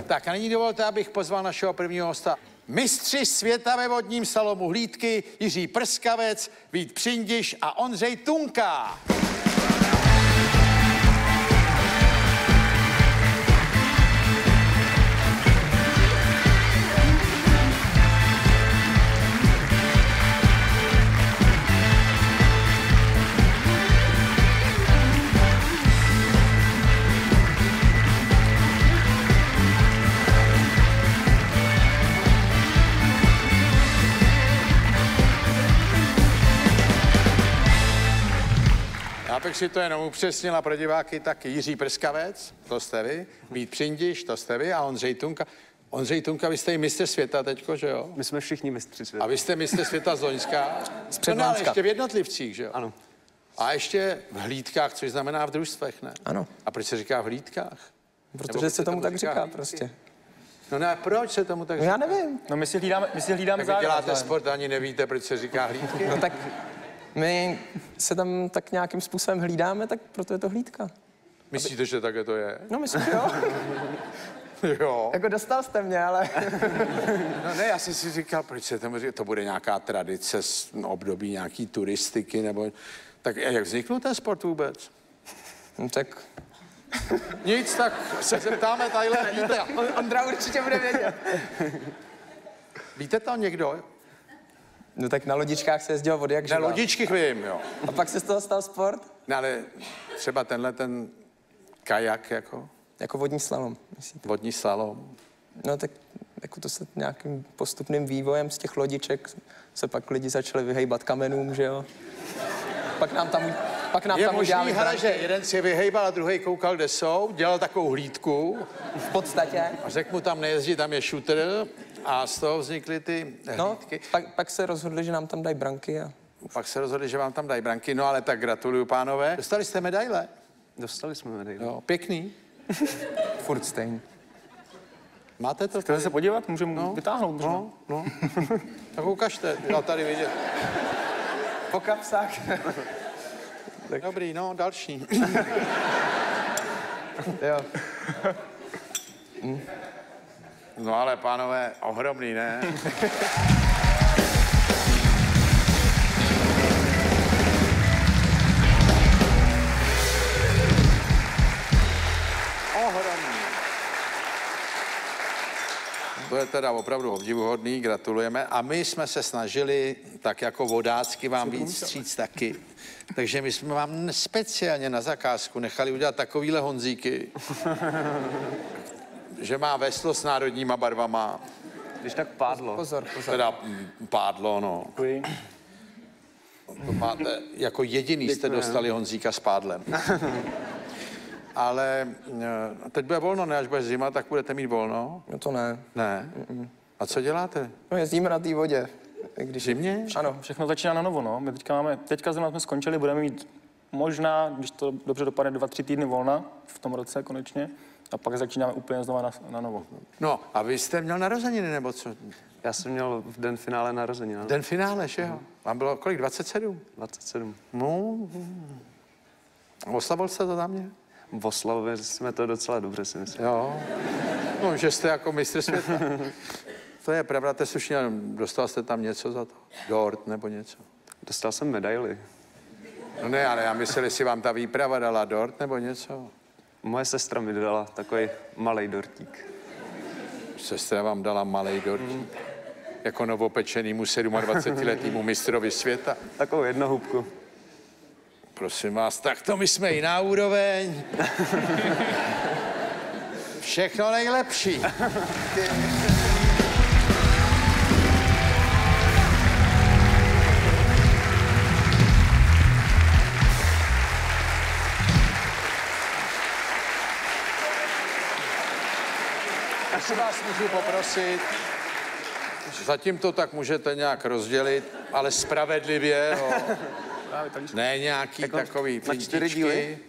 Tak a nyní dovolte, abych pozval našeho prvního hosta. Mistři světa ve vodním slalomu hlídky Jiří Prskavec, Vít Přindiš a Ondřej Tunka. Abych si to jenom upřesnila pro diváky, tak Jiří Prskavec, to jste vy, Vít Přindiš, to jste vy a Ondřej Tunka. Ondřej Tunka, vy jste i mistr světa teďko, že jo? My jsme všichni mistři světa. A vy jste mistr světa z Loňska? Z Předloňska. No, ale ještě v jednotlivcích, že jo? Ano. A ještě v hlídkách, což znamená v družstvech, ne? Ano. A proč se říká v hlídkách? Protože se tomu tak říká hlídky? prostě. No ne, proč se tomu tak No říká? já nevím. No my si hlídáme Tak vy děláte sport, ani nevíte, proč se říká hlídky? No tak my se tam tak nějakým způsobem hlídáme, tak proto je to hlídka. Myslíte, že takhle to je? No myslím, že jo. Jo. Jako dostal jste mě, ale... No ne, já jsem si říkal, proč se tomu říká, to bude nějaká tradice z období nějaký turistiky, nebo... Tak jak vzniknul ten sport vůbec? No tak... Nic, tak se zeptáme tadyhle, víte. Ondra určitě bude vědět. Víte to někdo? No tak na lodičkách se jezdilo vody jak Na živa. lodičky vím, jo. A pak se z toho stal sport? No ale třeba tenhle ten kajak Jako vodní slalom, myslíte? vodní slalom. No tak jako to se nějakým postupným vývojem z těch lodiček se pak lidi začali vyhejbat kamenům, že jo. Pak nám tam Je udělali možný, hele, branky. že jeden si je vyhejbal a druhý koukal, kde jsou, dělal takovou hlídku V podstatě. a řekl mu tam nejezdí, tam je shooter a z toho vznikly ty No, hlídky. pak se rozhodli, že nám tam dají branky a... Pak se rozhodli, že vám tam dají branky, no ale tak gratuluju, pánové. Dostali jste medaile? Dostali jsme medaili. Jo, pěkný. Furt stejný. Máte to? Chcete se podívat? Můžeme vytáhnout možná. No. Tak ukažte, já tady vidět. Po kapsách. Dobrý, no, další. Jo. No ale pánové, ohromný, ne? Ohromný. To je teda opravdu obdivuhodný, gratulujeme. A my jsme se snažili tak jako vodácky vám víc vstříc taky. Takže my jsme vám speciálně na zakázku nechali udělat takovýhle honzíky, že má veslo s národníma barvama. Když tak pádlo. Pozor. Teda pádlo, no. Děkuji. To máte, jako jediný jste dostali honzíka s pádlem. Ale teď bude volno, ne? Až bude zima, tak budete mít volno? No to ne. Ne. A co děláte? No jezdíme na té vodě. Když... Zimně? Ano. Všechno začíná na novo, no. My teďka zrovna jsme skončili, budeme mít možná, když to dobře dopadne, 2-3 týdny volna v tom roce konečně. A pak začínáme úplně znova na novo. No, a vy jste měl narozeniny, nebo co? Já jsem měl v den finále narozeniny. Den finále, že jo? Vám bylo kolik? 27? 27. No. Oslavil jste to tam mě? Oslavili jsme to docela dobře, si myslím. Jo. No, že jste jako mistr světa. To je pravda, to je slušně, dostal jste tam něco za to? Dort nebo něco? Dostal jsem medaili. No ne, ale já myslel, jestli vám ta výprava dala dort nebo něco. Moje sestra mi dala takový malej dortík. Sestra vám dala malej dortík. Jako novopečenýmu 27letýmu mistrovi světa. Takovou jednohubku. Prosím vás, tak to my jsme jiná úroveň. Všechno nejlepší. Jestli vás můžu poprosit, zatím to tak můžete nějak rozdělit, ale spravedlivě. Ne nějaký takový na 4 díly?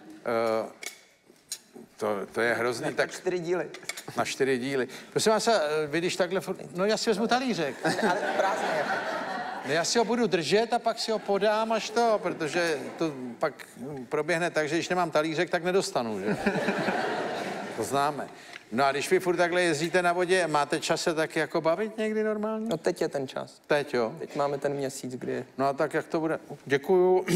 To je hrozný. Tak 4 díly. na 4 díly. Prosím vás, vy když takhle... No já si vezmu talířek. Ale prázdný jako. No, já si ho budu držet a pak si ho podám až to, protože to pak proběhne tak, že když nemám talířek, tak nedostanu, že? To známe. No a když vy furt takhle jezdíte na vodě, máte čas se taky jako bavit někdy normálně? No teď je ten čas. Teď jo. Teď máme ten měsíc, kdy... No a tak jak to bude? Děkuju.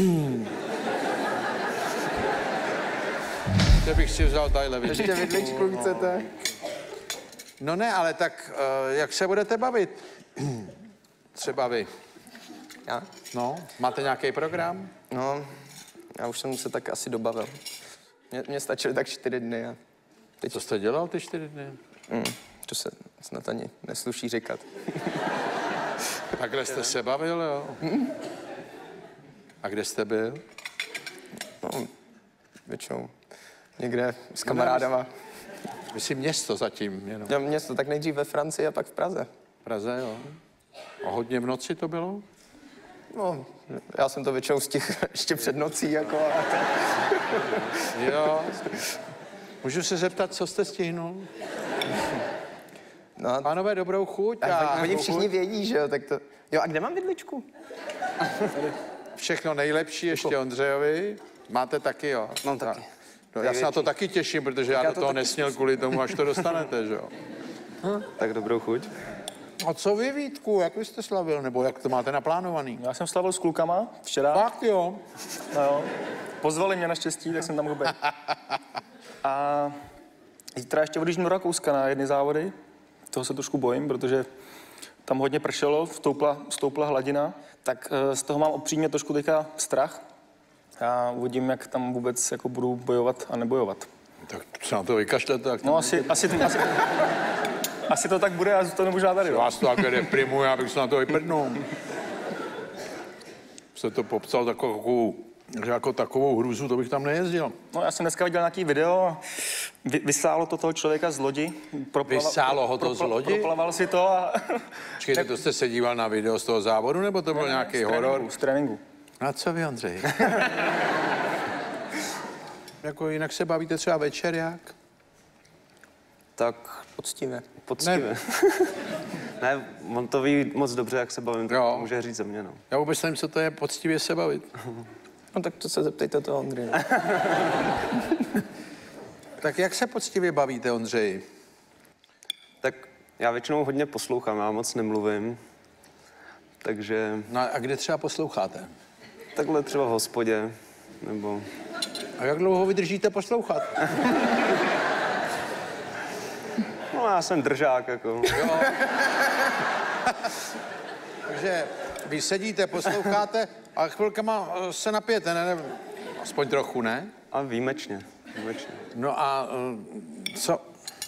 Teď bych si vzal tadyhle vidličku. Ještě vidličku chcete? No ne, ale tak jak se budete bavit? Třeba vy. Já? No, máte nějaký program? No, já už jsem se tak asi dobavil. Mně stačily tak 4 dny a Co jste dělal ty 4 dny? to se snad ani nesluší říkat. Takhle jste se bavil, jo? A kde jste byl? No, většinou někde s kamarádama. Myslím město zatím, jenom. Já město, tak nejdřív ve Francii a pak v Praze. V Praze, jo. A hodně v noci to bylo? No, já jsem to většinou stihl ještě před nocí, jako. Jo. Můžu se zeptat, co jste stihnul? No, Pánové, dobrou chuť. oni všichni vědí, že jo, tak to... Jo, a kde mám vidličku? Všechno nejlepší ještě Ondřejovi. Máte taky, jo? Mám taky. No, já se na to taky těším, protože já do toho nesměl kvůli tomu, až to dostanete, že jo? Tak dobrou chuť. A co vy, Vítku, jak vy jste slavil, nebo jak to máte naplánovaný? Já jsem slavil s klukama včera. Fakt jo. No jo. Pozvali mě naštěstí, tak jsem tam mohl být. A zítra ještě odjíždím do Rakouska na jedny závody. Toho se trošku bojím, protože tam hodně pršelo, stoupla hladina. Tak z toho mám upřímně trošku teďka strach. Já uvidím, jak tam vůbec jako budu bojovat a nebojovat. Tak se na to vykašlete. Tak No asi to tak bude a zůstanu možná tady. vás to také deprimuje, abych se na to vyprdnul. Jste to popsal jako takovou hruzu, to bych tam nejezdil. No, já jsem dneska viděl nějaký video a vysálo to toho člověka z lodi. Vysálo ho to z lodi? Proplaval si to a... Počkejte, to jste se díval na video z toho závodu, nebo to byl nějaký horor? Z tréninku. A co vy, Ondřej? Jako jinak se bavíte třeba večer, jak? Tak Poctivě. poctivě. Ne, on to ví moc dobře, jak se bavím, tak Jo. to může říct za mě, no. Já vůbec nevím, co to je poctivě se bavit. No tak to se zeptejte toho Ondřeje. Tak jak se poctivě bavíte, Ondřej? Tak já většinou hodně poslouchám, já moc nemluvím. Takže No a kde třeba posloucháte? takhle třeba v hospodě, nebo... A jak dlouho vydržíte poslouchat? No já jsem držák, jako. Jo. Takže vy sedíte, posloucháte a chvilkama se napijete, ne? Aspoň trochu, ne? A výjimečně. No a co?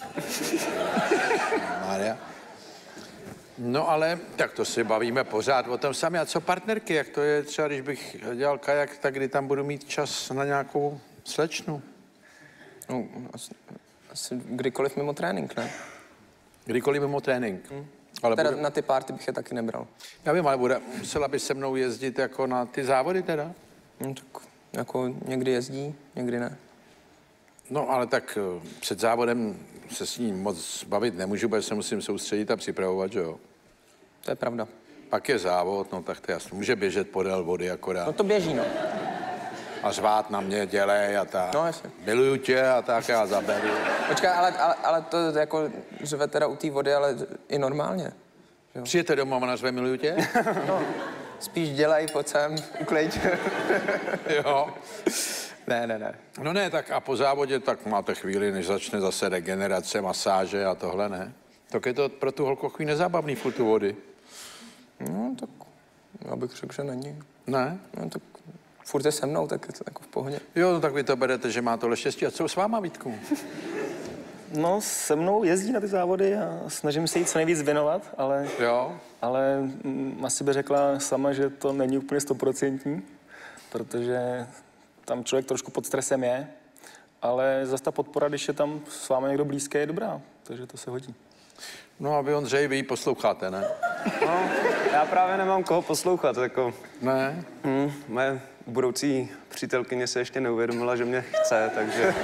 Mária. No ale tak to si bavíme pořád o tom sami. A co partnerky, jak to je třeba, když bych dělal kajak, tak kdy tam budu mít čas na nějakou slečnu? No, asi kdykoliv mimo trénink, ne? Kdykoliv mimo trénink. Ale Teda bude, na ty párty bych je taky nebral. já vím, ale musela by se mnou jezdit jako na ty závody teda? No tak jako někdy jezdí, někdy ne. No ale tak před závodem se s ním moc bavit nemůžu, protože se musím soustředit a připravovat, že jo? To je pravda. Pak je závod, no tak to je jasno. Může běžet podél vody akorát. No to běží, no. A řvát na mě, dělej a tak. No, jasně. Miluju tě a tak já zaberu. Počkej, ale to jako řve teda u té vody, ale i normálně. Přijete domů a nařve miluju tě? No, spíš dělej, pojď sem, uklid. Jo. Ne. No ne, tak a po závodě tak máte chvíli, než začne zase regenerace, masáže a tohle, ne? Tak je to pro tu holku chvíli nezábavný furt tu vody. No, tak já bych řekl, že není. Ne? No, tak furt je se mnou, tak je to jako v pohodě. Jo, no tak vy to berete, že má tohle štěstí. A co s váma, Vítku? No, se mnou jezdí na ty závody a snažím se jí co nejvíc věnovat, Jo? ale asi by řekla sama, že to není úplně 100%, protože tam člověk trošku pod stresem je, ale zase ta podpora, když je tam s vámi někdo blízký, je dobrá, takže to se hodí. No a vy, Ondřej, vy ji posloucháte, ne? No, já právě nemám koho poslouchat, jako... Ne? Moje budoucí přítelkyně se ještě neuvědomila, že mě chce, takže...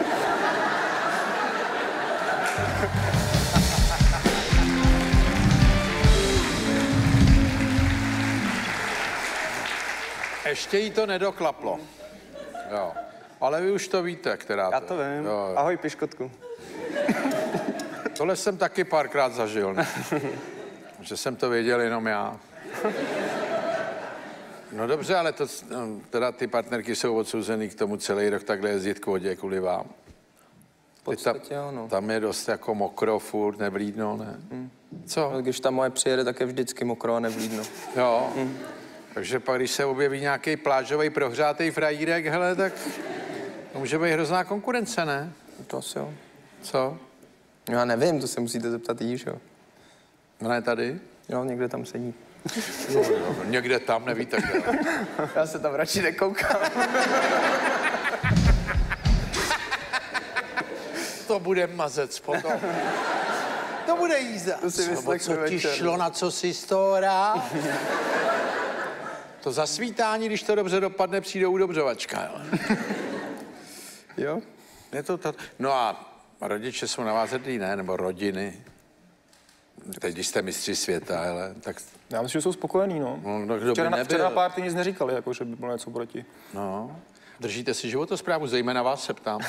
Ještě jí to nedoklaplo. Jo. Ale vy už to víte, která Já to vím. Jo. Ahoj, piškotku. Tohle jsem taky párkrát zažil, ne? Že jsem to věděl jenom já. No dobře, ale to, teda ty partnerky jsou odsouzený k tomu celý rok takhle jezdit k vodě kvůli vám. V podstatě ano. Tam je dost jako mokro, furt, nevlídno, ne? Co? Ale když ta moje přijede, tak je vždycky mokro a nevlídno. Jo. Takže pak, když se objeví nějaký plážový prohřátý frajírek, hele, tak to může být hrozná konkurence, ne? To asi jo. Co? Já nevím, to se musíte zeptat jí, že jo. Ona je tady? Jo, někde tam sedí. Jo, někde tam, nevíte kde. Já se tam radši nekoukám. To bude mazec potom. To bude jízda. To si vyslechnu Co ti večer. šlo, na co si z toho hrál? To zasvítání, když to dobře dopadne, přijde udobřovačka, jo? Jo? Je to tak. No a rodiče jsou na vás hrdí, ne? Nebo rodiny. Teď, když jste mistři světa, hele, tak... Já myslím, že jsou spokojení, no. No, kdo by nebyl? Včera na párty nic neříkali, jako že by bylo něco proti. No, držíte si životosprávu, zejména vás se ptám.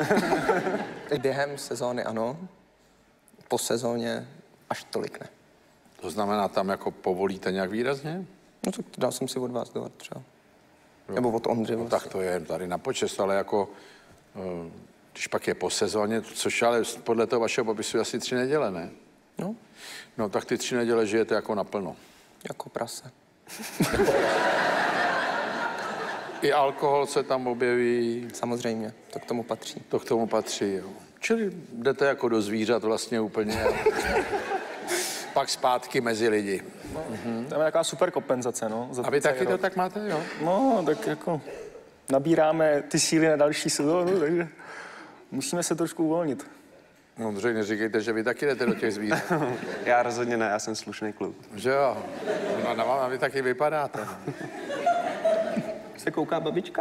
Během sezóny ano, po sezóně až tolik ne. To znamená, tam jako povolíte nějak výrazně? No tak dal jsem si od vás dodat třeba. Nebo od Ondry No, vlastně. tak to je tady na počest, ale jako, když pak je po sezóně, což ale podle toho vašeho popisu je asi 3 neděle, ne? No, No, tak ty 3 neděle žijete jako naplno. jako prase. I alkohol se tam objeví, Samozřejmě, to k tomu patří. to k tomu patří, jo. Čili jdete jako do zvířat vlastně úplně. Pak zpátky mezi lidi. To je taková super kompenzace, no. Za A vy ten taky celý to rok. tak máte, jo? No, tak jako nabíráme ty síly na další sezónu, takže musíme se trošku uvolnit. No, Ondřej, neříkejte, že vy taky jdete do těch zvířat. Já rozhodně ne, já jsem slušný kluk. Že jo? No, na vám vy taky vypadáte. Se kouká babička?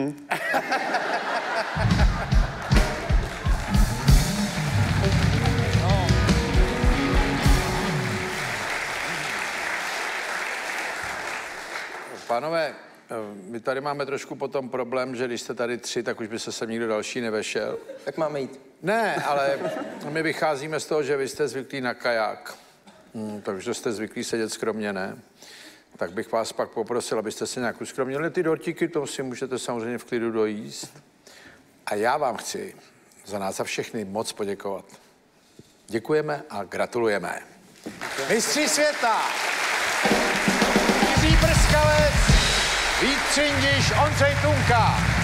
Pánové, my tady máme trošku potom problém, že když jste tady 3, tak už by se sem nikdo další nevešel. Tak máme jít. Ne, ale my vycházíme z toho, že vy jste zvyklí na kaják. Takže jste zvyklí sedět skromně, ne? Tak bych vás pak poprosil, abyste se nějak uskromnili. Ty dortíky, to si můžete samozřejmě v klidu dojíst. A já vám chci za nás za všechny moc poděkovat. Děkujeme a gratulujeme. Mistři světa! Jiří Prskalec, Vít Třindiš, Ondřej Tunka.